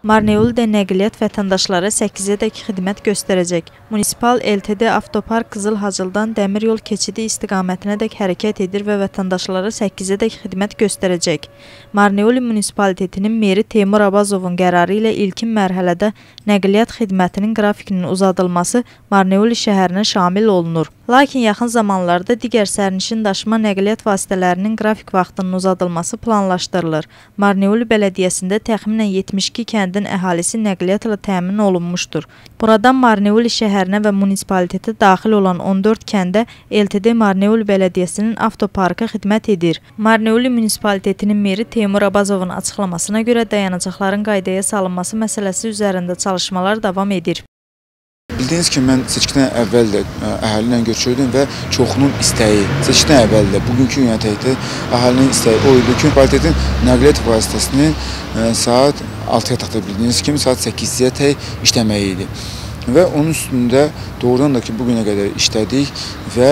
Marneuli nəqliyyat vətəndaşlara 8-ədək xidmət göstərəcək. Munisipal LTD Avtopark Qızılhacıldan Dəmiryol keçidi istiqamətinədək hərəkət edir və vətəndaşlara 8-ədək xidmət göstərəcək. Marneuli munisipalitetinin meri Teymur Abazovun qərarı ilə ilkin mərhələdə nəqliyyat xidmətinin qrafikinin uzadılması Marneuli şəhərinə şamil olunur. Lakin yaxın zamanlarda digər sərnişin daşıma nəqliyyat vasitələrinin qrafik vaxtının uzadılması planlaşdırılır. Marneuli bələdiyyəsində təxminən 72 kəndin əhalisi nəqliyyatla təmin olunmuşdur. Buradan Marneuli şəhərinə və munisipalitetə daxil olan 14 kəndə LTD Marneuli bələdiyyəsinin avtoparkı xidmət edir. Marneuli munisipalitetinin meri Teymur Abazovun açıqlamasına görə dayanacaqların qaydaya salınması məsələsi üzərində çalışmalar davam edir. Bildiyiniz kimi, mən seçkidən əvvəl də əhali ilə görüşürdüm və çoxunun istəyi, seçkidən əvvəl də, bugünkü yönətəkdə əhalinin istəyi o idi ki, munisipalitetin nəqliyyat vasitəsinin saat 6-ya taxta bildiyiniz kimi, saat 8-yə tək işləməyi idi. Və onun üstündə doğrudan da ki, bugünə qədər işlədik və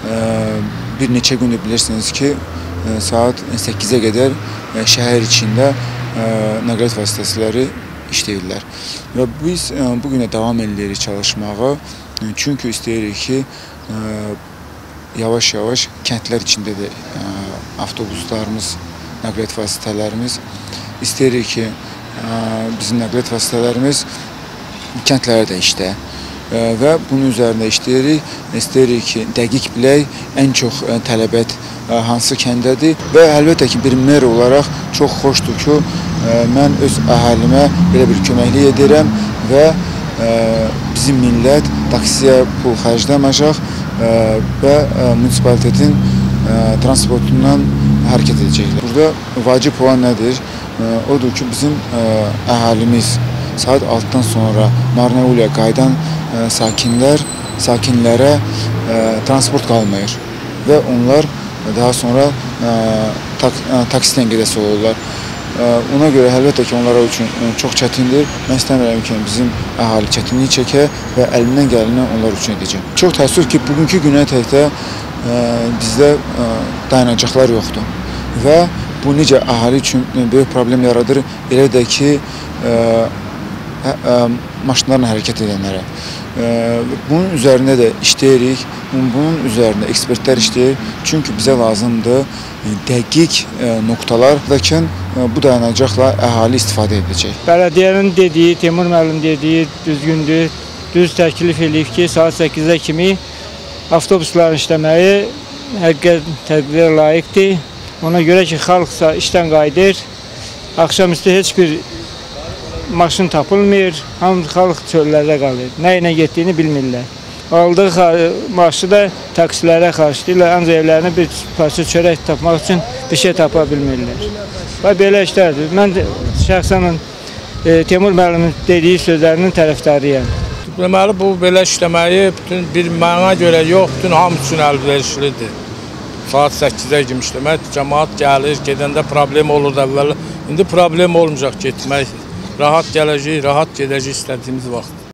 bir neçə gündür bilirsiniz ki, saat 8-ə qədər şəhər içində nəqliyyat vasitələri işləyirlər. Və biz bugünə davam edirik çalışmağa, çünki istəyirik ki, yavaş-yavaş kəndlər içində də avtobuslarımız, nəqliyyat vasitələrimiz, istəyirik ki, bizim nəqliyyat vasitələrimiz kəndlərə də işlə və bunun üzərində istəyirik ki, dəqiq bilək, ən çox tələbət hansı kəndədir və əlbəttə ki, bir mer olaraq çox xoşdur ki, mən öz əhalimə belə bir köməklik edirəm və bizim millət taksiyə pul xərcləməyəcək və munisipalitetin transportundan hərəkət edəcəklər. Burada vacib olan nədir? Odur ki, bizim əhalimiz saat 6-dan sonra Marneuliyə qayıdan sakinlərə transport qalmayır və onlar daha sonra taksidən gedəsi olurlar. Ona görə əlbəttə ki, onlara üçün çox çətindir. Mən istəmirəm ki, bizim əhali çətinlik çəkə və əlindən gələni onlar üçün edəcək. Çox təəssüf ki, bugünkü günə təkdə bizdə dayanacaqlar yoxdur və bu necə əhali üçün böyük problem yaradır, elə də ki, maşınlarla hərəkət edənlərə. Bunun üzərində də işləyirik, bunun üzərində ekspertlər işləyir, çünki bizə lazımdır dəqiq nöqtalar, lakin bu dayanacaqla əhali istifadə edəcək. Bələdiyyənin dediyi, Teymur müəllim dediyi düzgündür, düz təklif edib ki, saat 8-ə kimi avtobusların işləməyi həqiqət təqdirə layiqdir. Ona görə ki, xalq işdən qayıdır, axşamüstü heç bir maşın tapılmır, hamı xalq çöllərdə qalır. Nə ilə getdiyini bilmirlər. Aldığı maaşı da taksilərə xarclayırlar, ancaq evlərinə bir parça çörək tapmaq üçün bir şey tapa bilmirlər. Və belə işlərdir. Mən şəxsən Teymur müəllimin dediyi sözlərinin tərəfdarıyam. Deməli, bu belə işləməyi bir mənə görə yox, bütün hamı üçün əlverişlidir. Saat 8-ə kimi işləmək, cəmaat gəlir, gedəndə problem olurdu əvvəl. İndi problem olmayacaq getmək. Rahat gələcək, rahat gedəcək istədiyimiz vaxt.